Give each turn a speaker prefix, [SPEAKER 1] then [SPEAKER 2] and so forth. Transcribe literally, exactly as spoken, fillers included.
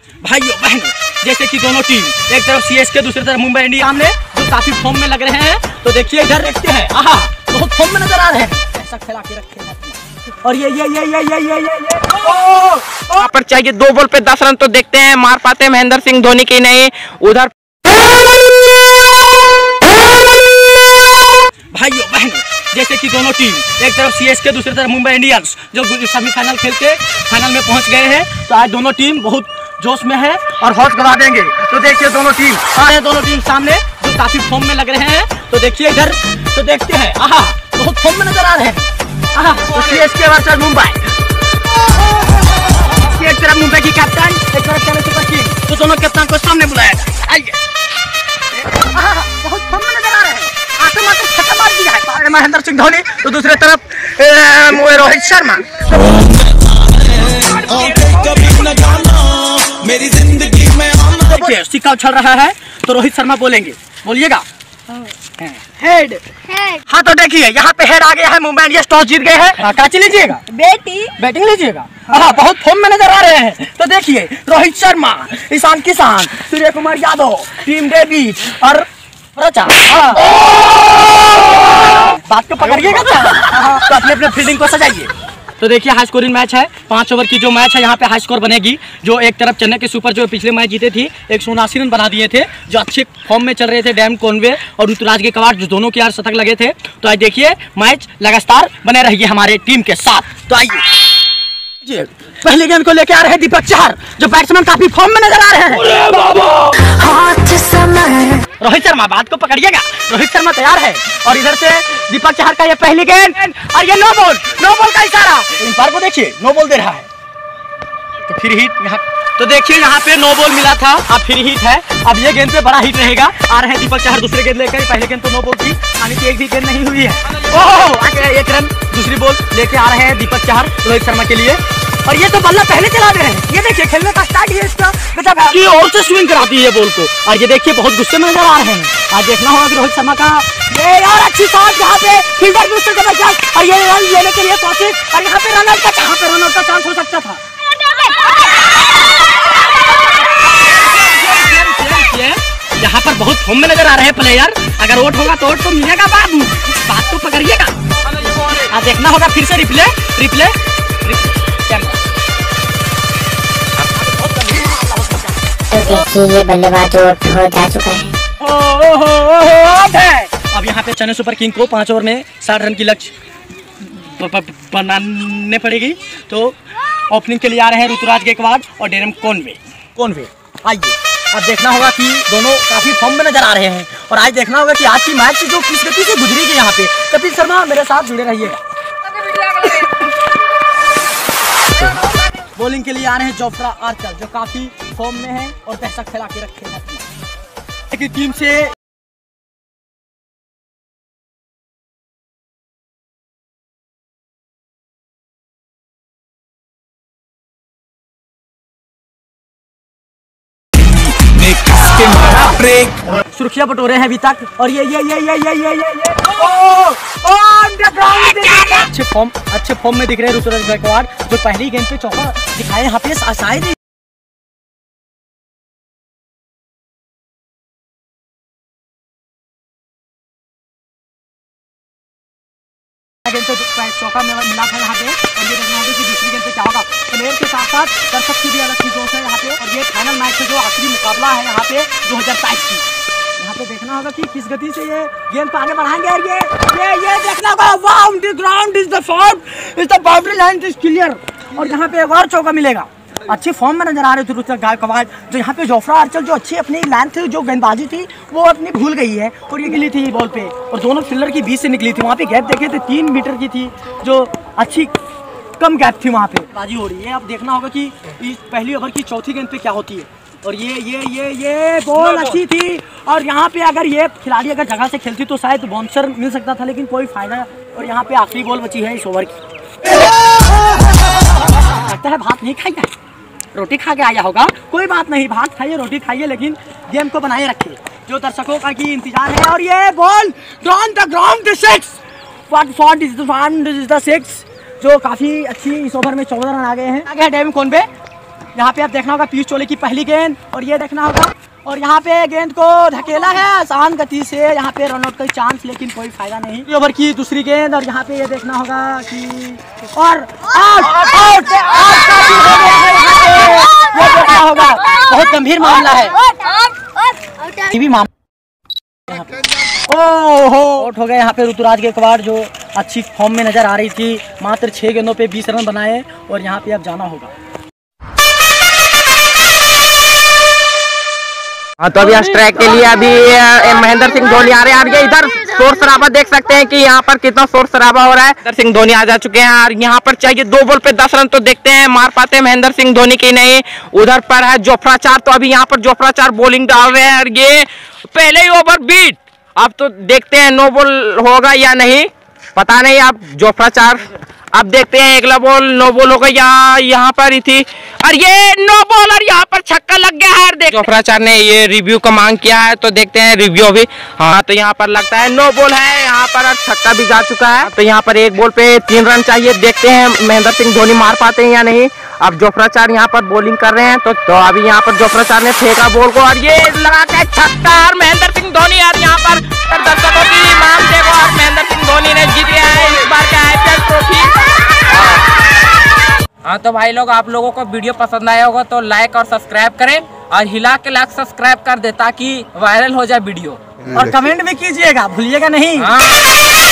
[SPEAKER 1] भाइयों बहनों, जैसे कि दोनों टीम एक तरफ सीएसके दूसरी तरफ मुंबई इंडियंस सामने जो काफी फॉर्म में लग रहे हैं, तो देखिए इधर देखते हैं, आहा बहुत फॉर्म में नजर आ रहे हैं, ऐसा खिला के रखे हैं। और ये ये ये ये ये ये ये
[SPEAKER 2] यहाँ पर चाहिए दो बॉल पे दस रन, तो देखते हैं मार पाते हैं महेंद्र सिंह धोनी की नहीं। उधर
[SPEAKER 1] भाइयों बहनों, जैसे कि दोनों टीम एक तरफ सीएसके दूसरी तरफ मुंबई इंडियंस जो सेमीफाइनल खेल के फाइनल में पहुंच गए हैं, तो आज दोनों टीम बहुत जोश में है और हौस गवा देंगे। तो देखिए दोनों टीम आ रहे हैं, दोनों टीम सामने जो काफी फॉर्म में लग रहे हैं, तो देखिए इधर तो देखते हैं, आहा बहुत फॉर्म में नजर आ रहे हैं। आहा तो सीएसके वर्सेस मुंबई, एक तरफ मुंबई की कैप्टन, एक तरफ चेन्नई सुपर किंग्स, तो दोनों कैप्टन को सामने बुलाया जाए। आइए, बहुत फॉर्म में नजर आ रहे हैं, आते मात्र छक्का मार दिया है महेंद्र सिंह धोनी, तो दूसरी तरफ रोहित शर्मा। मेरी जिंदगी में देखिए सिक्का उछल रहा है, तो रोहित शर्मा बोलेंगे, बोलिएगा हेड हेड। हाँ तो देखिए यहाँ पे हेड आ गया है, मुंबई इंडियंस टॉस जीत गए हैं, कैच लीजिएगा, बैटिंग बैटिंग लीजिएगा। हाँ बहुत फॉर्म में नजर आ रहे हैं, तो देखिए रोहित शर्मा, ईशान किशन, सूर्य कुमार यादव, टीम डेविड और रचा। बात को पकड़िएगा, तो अपने अपने फील्डिंग को सजाइए। तो देखिए हाई स्कोरिंग मैच है, पांच ओवर की जो मैच है यहाँ पे हाई स्कोर बनेगी। जो एक तरफ चेन्नई के सुपर जो पिछले मैच जीते थी, एक सौ उनासी रन बना दिए थे, जो अच्छे फॉर्म में चल रहे थे, डैम कॉनवे और ऋतुराज गायकवाड़, जो दोनों के यार शतक लगे थे। तो आज देखिए मैच लगातार बने रहिए हमारे टीम के साथ। तो आइए पहले गेंद को लेके आ रहे हैं दीपक चहर, जो बैट्समैन काफी फॉर्म में नजर आ रहे हैं। रोहित शर्मा, बात को पकड़िएगा, रोहित शर्मा तैयार है, और इधर से दीपक चहर का ये पहली गेंद, और ये नो बॉल, नो बॉल का इशारा, अंपायर को देखिए नो बॉल दे रहा है, तो फिर हिट यहाँ। तो देखिए यहाँ पे नो बॉल मिला था, अब फिर हिट है, अब ये गेंद पे बड़ा हिट रहेगा। आ रहे हैं दीपक चहर दूसरे गेंद लेकर, पहले गेंद तो नो बॉल थी, यानी कि एक भी गेंद नहीं हुई है। ओह एक रन, दूसरी बॉल लेके आ रहे हैं दीपक चहर रोहित शर्मा के लिए, और ये तो बल्ला पहले चला दे रहे हैं। ये देखिए खेलने का स्टाइल है इसका, की और से स्विंग कराती है बॉल को, और ये देखिए बहुत गुस्से में नजर आ रहे हैं। आज देखना होगा कि रोहित शर्मा का ये यार अच्छी शॉट, यहाँ पे फील्डर भी उससे जबरदस्त, और ये रन लेने के लिए कोशिश, और यहाँ पे रन आउट का यहाँ पे रन आउट का चांस हो सकता था। यहाँ पर बहुत फॉर्म में नजर आ रहे हैं प्लेयर, अगर वोट होगा तो वोट तो मिलेगा बाबू, बात तो पकड़िएगा। आज देखना होगा फिर से रिप्ले रिप्ले
[SPEAKER 3] तो देखिए ये बल्लेबाज आउट हो जा चुका है।
[SPEAKER 1] ओ, ओ, ओ, ओ, है। अब यहाँ पे चेन्नई सुपर किंग को पांच ओवर में साठ रन की लक्ष्य बनाने पड़ेगी। तो ओपनिंग के लिए आ रहे हैं ऋतुराज गायकवाड़ और डेरम कॉनवे कॉनवे आइए, अब देखना होगा कि दोनों काफी फॉर्म में नजर आ रहे हैं, और आज देखना होगा कि आज की मैच जो किस गति से गुजरेगी। यहाँ पे कपिल शर्मा मेरे साथ जुड़े रहिएगा। बॉलिंग के लिए आ रहे हैं जोफ्रा आर्चर, जो काफी फॉर्म में है और पैसा खिला के रखे हैं टीम से। सुर्खियां बटोरे हैं अभी तक, और ये ये ये ये ये ये ये ये ओ ओ अच्छे फॉर्म अच्छे फॉर्म में दिख रहे हैं ऋतुराज गायकवाड़, जो पहली गेंद पे चौका दिखाए यहाँ पे शायद गेंद पे चौका मिला था यहाँ पे, और ये देखना होगा कि दूसरी गेंद पे क्या होगा। प्लेयर के साथ साथ दर्शक की भी अलग चीज है यहाँ पे, और ये फाइनल मैच है जो आखिरी मुकाबला है यहाँ पे दो हजार बाईस की। यहाँ पे देखना होगा कि किस गति से ये गेंद को आगे बढ़ाएंगे, और ये ये ये देखना होगा wow the ground is the form is the boundary line is clear, और यहाँ पे एक और चौका मिलेगा। अच्छे फॉर्म में नजर आ रहे थे ऋतुराज गायकवाड़, जो यहाँ पे जोफ्रा आर्चर जो अच्छी अपनी लेंथ जो गेंदबाजी थी वो अपनी भूल गई है, और ये गिली थी बॉल पे, और दोनों फील्डर की बीच से निकली थी। वहाँ पे गैप देखे थे तीन मीटर की थी, जो अच्छी कम गैप थी वहाँ पे बाजी हो रही है। अब देखना होगा कि इस पहली ओवर की चौथी गेंद पे क्या होती है, और ये ये ये ये बॉल अच्छी थी, और यहाँ पे अगर ये खिलाड़ी अगर जगह से खेलती तो शायद बाउंसर मिल सकता था, लेकिन कोई फायदा। और यहाँ पे आखिरी बॉल बची है इस ओवर की। लगता है भात नहीं खाई है, रोटी खा के आया होगा, कोई बात नहीं, भात खाइए रोटी खाइए, लेकिन गेम को बनाए रखिए जो दर्शकों का की इंतजार है। और ये ball on the ground the six what for is the one is the six, जो काफी अच्छी इस ओवर में चौदह रन आ गए हैं। आगे है डेविड कॉनवे, यहाँ पे आप देखना होगा पीयूष चोले की पहली गेंद और ये देखना होगा और यहाँ पे गेंद को धकेला है आसान गति से, यहाँ पे रन आउट का चांस लेकिन कोई फायदा नहीं। ओवर की दूसरी गेंद और यहाँ पे ये देखना होगा कि और आउट आउट ये देखना होगा, बहुत गंभीर मामला है। टीवी मामला ओहो आउट हो गए यहाँ पे ऋतुराज गायकवाड़ जो अच्छी फॉर्म में नजर आ रही थी, मात्र छह गेंदों पे बीस रन बनाए और यहाँ पे अब जाना होगा।
[SPEAKER 2] हाँ तो अभी स्ट्राइक के लिए अभी महेंद्र सिंह धोनी आ रहे हैं और ये इधर शोर शराबा देख सकते हैं कि यहाँ पर कितना शोर शराबा हो रहा है। महेंद्र सिंह धोनी आ जा चुके हैं और यहाँ पर चाहिए दो बॉल पे दस रन, तो देखते हैं मार पाते हैं महेंद्र सिंह धोनी की नहीं। उधर पर है जोफ्रा चार, तो अभी यहाँ पर जोफ्रा चार बॉलिंग डाल रहे हैं और ये पहले ही ओवर बीट। अब तो देखते हैं नो बॉल होगा या नहीं, पता नहीं। अब जोफ्रा चार अब देखते हैं अगला बॉल नो बॉल होगा या यहाँ पर ही थी और ये नो बॉल और यहाँ पर छक्का लग गया है। देख जोफ्राचार ने ये रिव्यू का मांग किया है तो देखते हैं रिव्यू भी। हाँ तो यहाँ पर लगता है नो बॉल है, यहाँ पर और छक्का भी जा चुका है। तो यहाँ पर एक बॉल पे तीन रन चाहिए, देखते हैं महेंद्र सिंह धोनी मार पाते हैं या नहीं। अब जोफ्राचार यहाँ पर बॉलिंग कर रहे हैं तो, तो अभी यहाँ पर जोफ्राचार ने फेंका बॉल को और ये लगा के छक्का और महेंद्र सिंह धोनी और यहाँ पर दर्शकों की मांग देखो और महेंद्र सिंह धोनी ने जीत लिया है इस बार का आईपीएल ट्रॉफी। हाँ तो भाई लोग आप लोगों को वीडियो पसंद आया होगा तो लाइक और सब्सक्राइब करें और हिला के लाइक सब्सक्राइब कर दे ताकि वायरल हो जाए वीडियो
[SPEAKER 1] और कमेंट भी कीजिएगा, भूलिएगा नहीं।
[SPEAKER 2] हाँ।